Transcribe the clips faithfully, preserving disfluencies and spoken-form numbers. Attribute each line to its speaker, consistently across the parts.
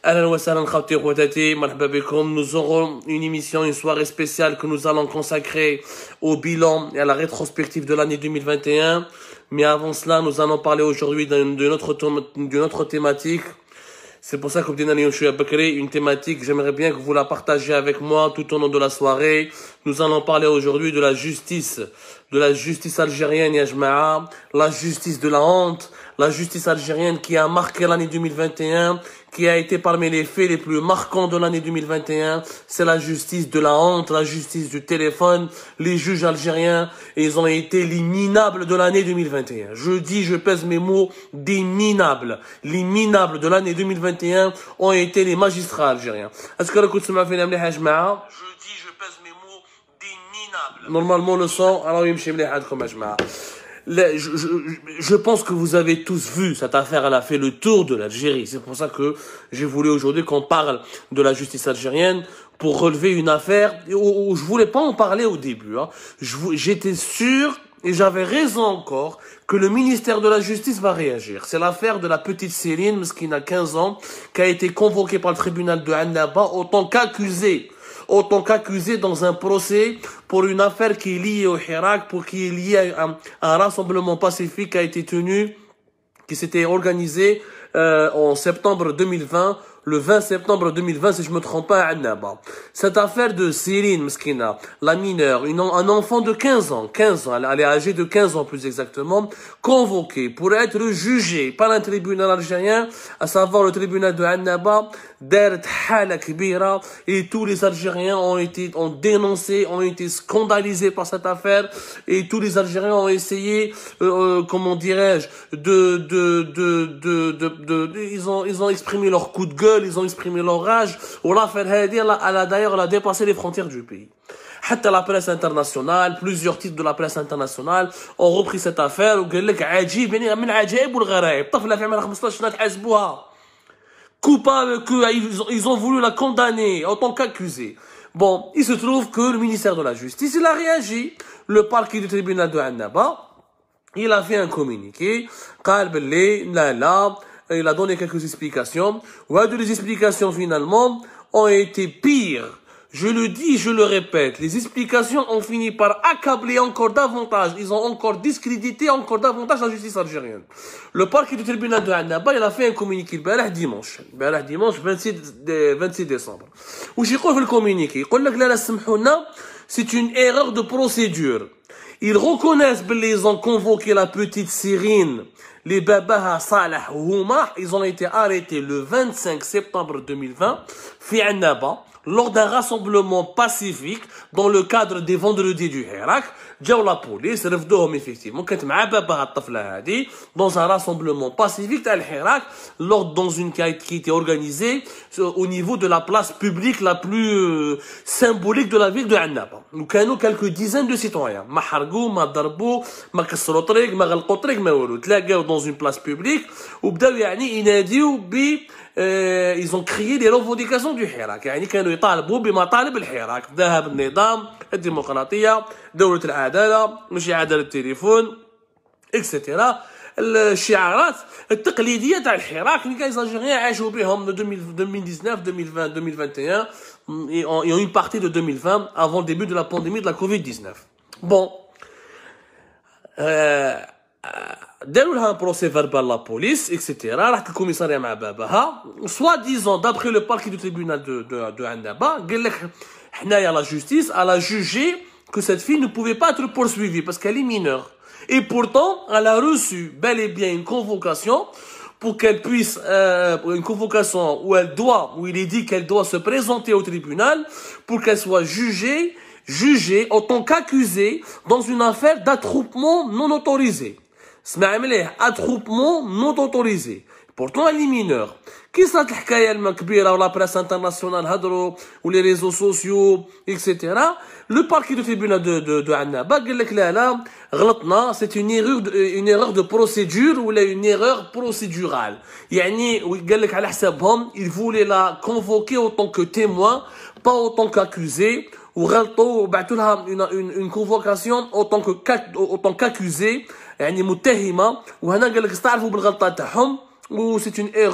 Speaker 1: Ahlan wa sahlan khawti khawatati, marhaba bikoum. Nous aurons une émission, une soirée spéciale que nous allons consacrer au bilan et à la rétrospective de l'année deux mille vingt et un. Mais avant cela, nous allons parler aujourd'hui d'une autre, d'une autre thématique. C'est pour ça que je suis à une thématique, j'aimerais bien que vous la partagiez avec moi tout au long de la soirée. Nous allons parler aujourd'hui de la justice, de la justice algérienne, ya jma'a, la justice de la honte, la justice algérienne qui a marqué l'année deux mille vingt et un, qui a été parmi les faits les plus marquants de l'année deux mille vingt et un. C'est la justice de la honte, la justice du téléphone. Les juges algériens, ils ont été les minables de l'année deux mille vingt et un. Je dis, je pèse mes mots, des minables. Les minables de l'année deux mille vingt et un ont été les magistrats algériens. Est-ce que le coup de ma fait l'amlih ajma'a? Je dis, je pèse mes mots, des minables. Normalement, le son, alors il me chemlih adkom ajma'a. Je, je, je pense que vous avez tous vu, cette affaire, elle a fait le tour de l'Algérie. C'est pour ça que j'ai voulu aujourd'hui qu'on parle de la justice algérienne pour relever une affaire où, où je voulais pas en parler au début. Hein. J'étais sûr, et j'avais raison encore, que le ministère de la Justice va réagir. C'est l'affaire de la petite Céline, qui a quinze ans, qui a été convoquée par le tribunal de Annaba en tant qu'accusée. En tant qu'accusé dans un procès pour une affaire qui est liée au Hirak, pour qui est liée à un, à un rassemblement pacifique qui a été tenu, qui s'était organisé euh, en septembre deux mille vingt, le vingt septembre deux mille vingt, si je me trompe pas, à Annaba. Cette affaire de Céline Mskina, la mineure, une, un enfant de quinze ans, quinze ans, elle est âgée de quinze ans plus exactement, convoquée pour être jugée par un tribunal algérien, à savoir le tribunal de Annaba, Dert Hala Kbira, et tous les Algériens ont été, ont dénoncé, ont été scandalisés par cette affaire, et tous les Algériens ont essayé, euh, comment dirais-je, de, de, de, de, de, de, de, ils ont, ils ont exprimé leur coup de gueule, ils ont exprimé leur rage. L'affaire Hadi, elle a d'ailleurs, elle a dépassé les frontières du pays. Hatta la presse internationale, plusieurs titres de la presse internationale ont repris cette affaire وقال لك عجيب يعني من عجائب والغرائب طفله في عمرها خمسطاش سنه تحاسبوها coupable que ils ont, ils ont voulu la condamner en tant qu'accusée. Bon, il se trouve que le ministère de la Justice, il a réagi. Le parquet du tribunal de Annaba, il a fait un communiqué. قال باللي لا لا, il a donné quelques explications. Ouais, de les explications finalement ont été pires. Je le dis, je le répète, les explications ont fini par accabler encore davantage. Ils ont encore discrédité encore davantage la justice algérienne. Le parquet du tribunal de Annaba, il a fait un communiqué le dimanche. Le dimanche vingt-six décembre. Où j'ai fait le communiqué. C'est une erreur de procédure. Ils reconnaissent qu'ils ont convoqué la petite Cyrine, les Babaha Salah Houma. Ils ont été arrêtés le vingt-cinq septembre deux mille vingt, fi Annaba, lors d'un rassemblement pacifique dans le cadre des vendredis du Hirak. جاو la police, رفدوهم effectivement, كانت مع باباها الطفلة هذه dans un rassemblement pacifique تاع الحراك, lors dans une qui a été organisée au niveau de la place publique la plus euh, symbolique de la ville de Annaba. Nous كانوا quelques dizaines de citoyens, ما حرقوا ما ضربوا ما كسروا طريق ما غلقوا طريق ما والو, تلاقاو dans une place publique وبداو يعني يناديو ب Euh, ils ont crié les revendications du Hirak. يعني كانوا يطالبوا بمطالب الحراك, ذهاب النظام, الديمقراطية, دولة العدالة, ماشي عدالة التليفون, et cetera. الشعارات التقليدية تاع الحراك اللي كاين الجزائريين عاشوا بهم deux mille dix-neuf, deux mille vingt, deux mille vingt et un et en une partie de deux mille vingt avant le début de la pandémie de la covid dix-neuf. Bon. Euh, داروا لها un procès verbal la police, et cetera. راحت الكوميسارية مع باباها. Soit disant, d'après le parquet du tribunal de, de, de Annaba, قال لك حنايا la justice, elle a jugé que cette fille ne pouvait pas être poursuivie parce qu'elle est mineure. Et pourtant, elle a reçu bel et bien une convocation pour qu'elle puisse, euh, une convocation où elle doit, où il est dit qu'elle doit se présenter au tribunal pour qu'elle soit jugée, jugée en tant qu'accusée dans une affaire d'attroupement non autorisé. اسمع مليح, attroupement non autorisé. Pourtant elle est mineure. كي صارت الحكايه الكبيره ولا بريس انترناسيونال هضروا ولي ريزو سوسيو اكسيتيرا, لو باركي دو تريبيونال دو دو دو عنابه قال لك لا لا غلطنا, سي اون ايرور اون ايرور دو بروسيدور ولا اون ايرور بروسيدورال. يعني قال لك على حسابهم il voulait la convoquer en tant que témoin, pas en tant qu'accusé, وغلطوا وبعثوا لها une convocation en tant que en tant qu'accusé, يعني متهمه. وهنا قال لك استعرفوا بالغلطه تاعهم, و c'est une erreur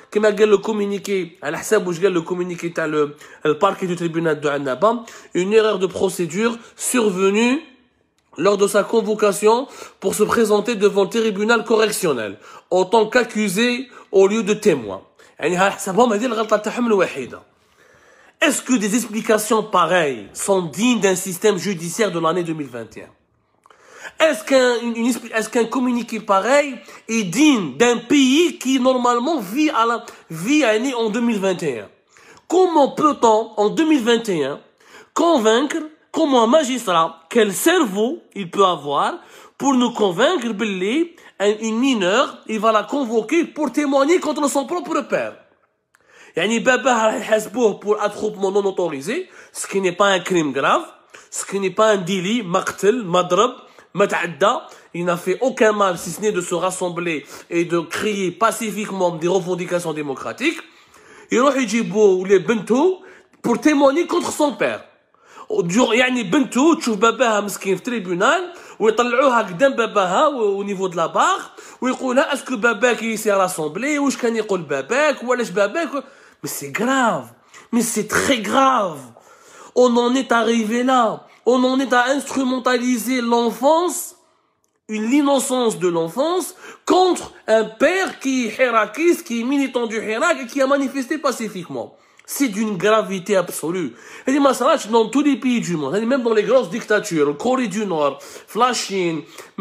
Speaker 1: كما قال le communiqué على حساب واش قال le communiqué تاع le parquet du tribunal de Annaba, une erreur de procédure survenue lors de sa convocation pour se présenter devant le tribunal correctionnel en tant qu'accusé au lieu de témoin. يعني على حسابهم هذه الغلطة تاعهم الوحيدة. Est-ce que des explications pareilles sont dignes d'un système judiciaire de l'année deux mille vingt et un? Est-ce qu'un est-ce qu'un communiqué pareil est digne d'un pays qui normalement vit à la vit à année en deux mille vingt et un? Comment peut-on en deux mille vingt et un convaincre, comment un magistrat, quel cerveau il peut avoir pour nous convaincre que une mineure, il va la convoquer pour témoigner contre son propre père? يعني باباه راح يحاسبوه pour attroupement non autorisé, ce qui n'est pas un crime grave, ce qui n'est pas un délit, مقتل, مضرب, متعدى. Il n'a fait aucun mal si ce n'est de se rassembler et de crier pacifiquement des revendications démocratiques. يروح يجيبوا ولي بنته pour témoigner contre son père. يعني بنته تشوف باباها مسكين في تريبونال ويطلعوها قدام باباها au niveau de la barre ويقولها اسكو باباك يسي راسومبلي واش كان يقول باباك ولاش باباك. Mais c'est grave, mais c'est très grave. On en est arrivé là. On en est à instrumentaliser l'enfance, l'innocence de l'enfance, contre un père qui est hirakiste, qui est militant du Hirak et qui a manifesté pacifiquement. C'est d'une gravité absolue. Et dans tous les pays du monde, même dans les grosses dictatures, Corée du Nord, la Chine,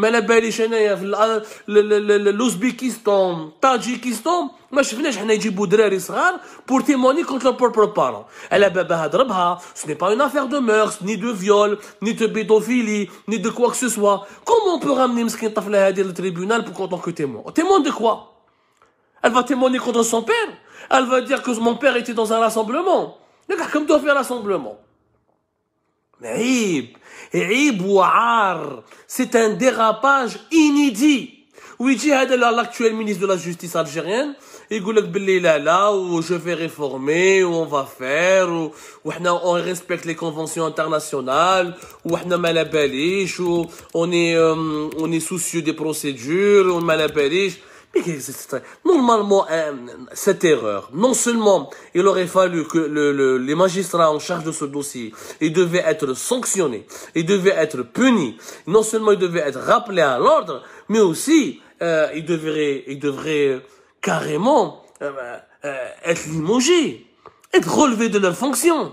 Speaker 1: l'Ouzbékistan, Tadjikistan, ما شفناش حنا يجيبوا دراري صغار pour témoigner contre leurs propres parents. Elle باباها ضربها, ce n'est pas une affaire de mœurs, ni de viol, ni de pédophilie, ni de quoi que ce soit. Comment on peut ramener مسكين طفلة هذه le tribunal pour en tant que témoin? Témoin de quoi? Elle va témoigner contre son père? Elle va dire que mon père était dans un rassemblement. Le gars, comme doit faire rassemblement. عيب عيب وعار. C'est un dérapage inédit. ويجي هذا l'actuel ministre de la justice algérienne يقول لك باللي لا لا و je vais réformer و on va faire و وحنا on respecte les conventions internationales وحنا ما على باليش و on est euh, on est soucieux des procédures و ما على باليش. Normalement, cette erreur, non seulement il aurait fallu que le, le, les magistrats en charge de ce dossier, ils devaient être sanctionnés, ils devaient être punis, non seulement ils devaient être rappelés à l'ordre, mais aussi euh, ils devraient, ils devraient carrément euh, euh, être limogés, être relevés de leurs fonctions.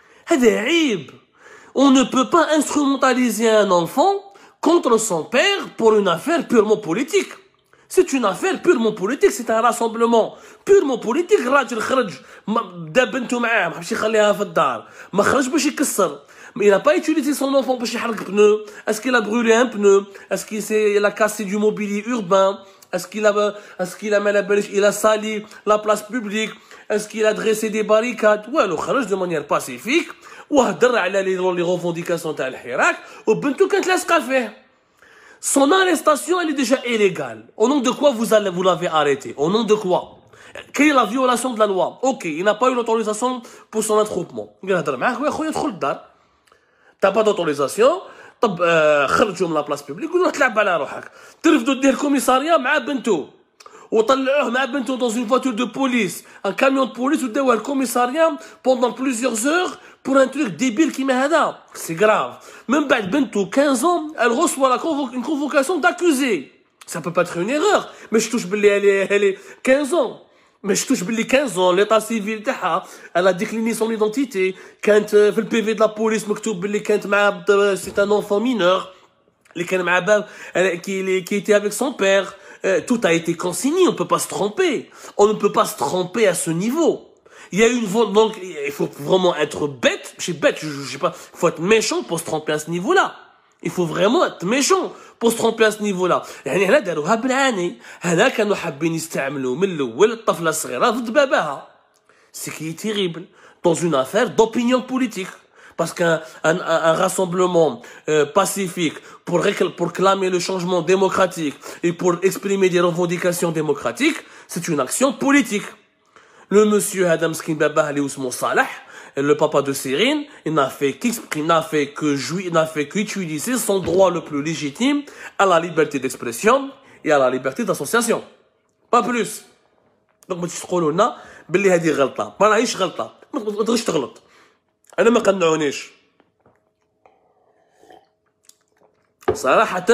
Speaker 1: On ne peut pas instrumentaliser un enfant contre son père pour une affaire purement politique. C'est une affaire purement politique, c'est un rassemblement purement politique. راجل خرج دا بنته معاه ما حبش يخليها في الدار, ما خرج باش يكسر. Mais il n'a pas utilisé son enfant باش يحرق pneu. Est-ce qu'il a brûlé un pneu? Est-ce qu'il a cassé du mobilier urbain? Est-ce qu'il a, est-ce qu'il a mal à belge? Il a sali la place publique? Est-ce qu'il a dressé des barricades? Ouais, le خرج de manière pacifique وهدر على les revendications تاع الحراك وبنته كانت لاصقه فيه. Son arrestation, elle est déjà illégale. Au nom de quoi vous allez, vous l'avez arrêté? Au nom de quoi? Quelle est la violation de la loi? Ok, il n'a pas eu l'autorisation pour son attroupement. T'as pas d'autorisation? طب خرجوا من la place publique وروح تلعب على روحك. ترفدوا دير كوميساريا مع بنته وطلعوه مع بنته dans une voiture de police, un camion de police وداوها الكوميساريا pendant plusieurs heures pour un truc débile qui met هذا. C'est grave. Même بعد بنته quinze ans, elle reçoit la convo une convocation d'accusé. Ça peut pas être une erreur. Mais je touche باللي elle est, elle est quinze ans. Mais je touche باللي quinze ans, l'état civil تاعها, elle a décliné son identité. كانت في le P V de la police مكتوب باللي كانت مع c'est un enfant mineur. اللي كان مع باب qui qui était avec son père. Euh, tout a été consigné, on ne peut pas se tromper. On ne peut pas se tromper à ce niveau. Il y a une donc il faut vraiment être bête, je suis bête, je, je sais pas, il faut être méchant pour se tromper à ce niveau-là. Il faut vraiment être méchant pour se tromper à ce niveau-là. يعني هنا داروها بالعاني. هنا كانوا حابين يستعملوا من الأول الطفلة الصغيرة ضد باباها. Ce qui est terrible dans une affaire d'opinion politique. Parce qu'un un, un rassemblement euh, pacifique pour, pour clamer le changement démocratique et pour exprimer des revendications démocratiques, c'est une action politique. Le monsieur Adam Skin Baba Ali Ousmane Salah, le papa de Sérine, il n'a fait qu'exprimer, n'a fait que jouir, n'a fait qu'utiliser son droit le plus légitime à la liberté d'expression et à la liberté d'association. Pas plus. دونك ما تقولوا لنا باللي هذه غلطه، ما راهيش غلطه، ما تقدرش تغلط. انا ما قنعونيش صراحه،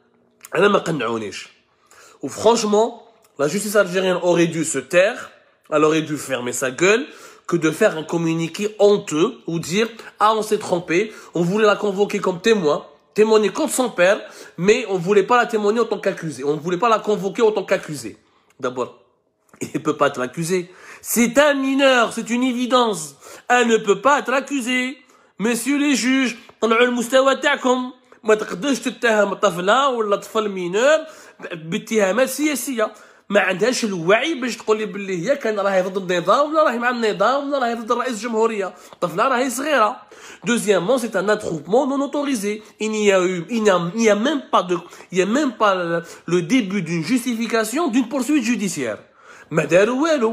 Speaker 1: انا ما قنعونيش. وفرانشمون la justice algérienne aurait dû se taire, elle aurait dû fermer sa gueule, que de faire un communiqué honteux ou dire ah on s'est trompé, on voulait la convoquer comme témoin, témoigner contre son père, mais on voulait pas la témoigner en tant qu'accusé, on ne voulait pas la convoquer en tant qu'accusé. D'abord, il ne peut pas être accusé. C'est un mineur, c'est une évidence. Elle ne peut pas être accusée. Messieurs les juges, طلعوا المستوى تاعكم. ما تقدرش تتهم طفلة ولا طفل مينور باتهامات سياسية. ما عندهاش الوعي باش تقول لي باللي هي كان راهي ضد النظام ولا راهي مع النظام ولا راهي ضد رئيس الجمهورية. طفلة راهي صغيرة. Deuxièmement, c'est un attroupement non autorisé. Il n'y a eu, il n'y a, il n'y a même pas de, il y a même pas le, le début d'une justification d'une poursuite judiciaire. ما داروا والو.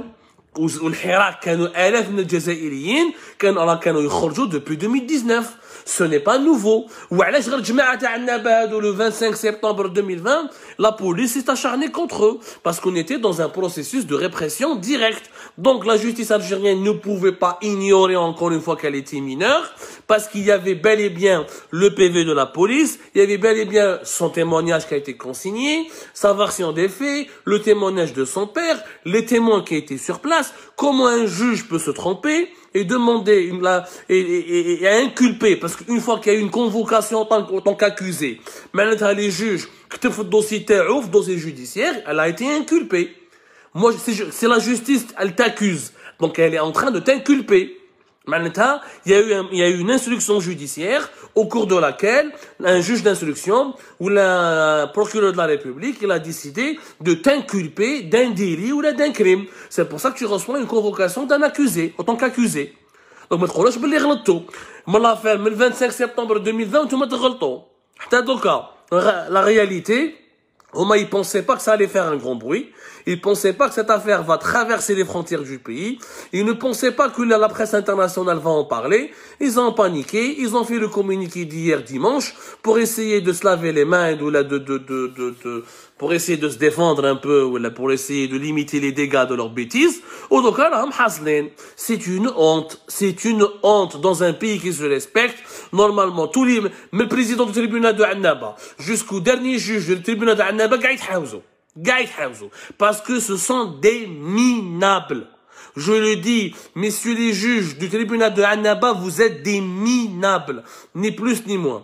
Speaker 1: والحراك كانوا آلاف من الجزائريين كانوا راه كانوا يخرجوا depuis deux mille dix-neuf. Ce n'est pas nouveau. وعلاش غير الجماعة تاع النبا هادو le vingt-cinq septembre deux mille vingt, la police s'est acharnée contre eux parce qu'on était dans un processus de répression directe. Donc la justice algérienne ne pouvait pas ignorer encore une fois qu'elle était mineure parce qu'il y avait bel et bien le P V de la police, il y avait bel et bien son témoignage qui a été consigné, sa version des faits, le témoignage de son père, les témoins qui étaient sur place. Comment un juge peut se tromper et demander une, la, et, et, et inculper, parce qu'une fois qu'il y a eu une convocation en tant, en tant qu'accusé, maintenant les juges, que le dossier le dossier judiciaire, elle a été inculpée. Moi, c'est la justice, elle t'accuse, donc elle est en train de t'inculper. Maintenant, il y a eu un, il y a eu une instruction judiciaire au cours de laquelle un juge d'instruction ou le procureur de la République, il a décidé de t'inculper d'un délit ou d'un crime. C'est pour ça que tu reçois une convocation d'un accusé, en tant qu'accusé. Donc, ما تقولوش باللي غلطتوا. من l'affaire من vingt-cinq septembre deux mille vingt, نتوما تغلطوا. حتى دوكا la réalité, Oma, ils pensaient pas que ça allait faire un grand bruit. Ils pensaient pas que cette affaire va traverser les frontières du pays. Ils ne pensaient pas que la presse internationale va en parler. Ils ont paniqué. Ils ont fait le communiqué d'hier dimanche pour essayer de se laver les mains, de, de, de, de, de, de, pour essayer de se défendre un peu, ou pour essayer de limiter les dégâts de leurs bêtises. C'est une honte. C'est une honte dans un pays qui se respecte. Normalement, tous les, mais le président du tribunal de Annaba, jusqu'au dernier juge du tribunal de Annaba, parce que ce sont des minables. Je le dis, messieurs les juges du tribunal de Annaba, vous êtes des minables, ni plus ni moins.